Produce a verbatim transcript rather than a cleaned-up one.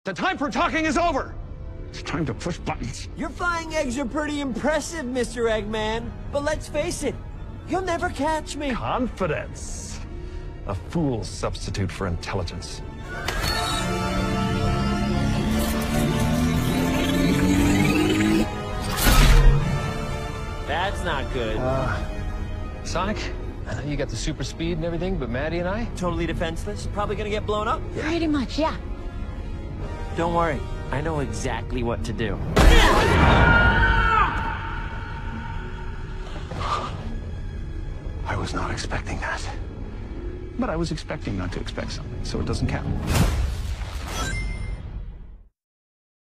The time for talking is over. It's time to push buttons. Your flying eggs are pretty impressive, Mister Eggman. But let's face it, you'll never catch me. Confidence. A fool's substitute for intelligence. That's not good. Uh, Sonic, I know you got the super speed and everything, but Maddie and I? Totally defenseless? Probably gonna get blown up? Yeah. Pretty much, yeah. Don't worry. I know exactly what to do. I was not expecting that. But I was expecting not to expect something, so it doesn't count.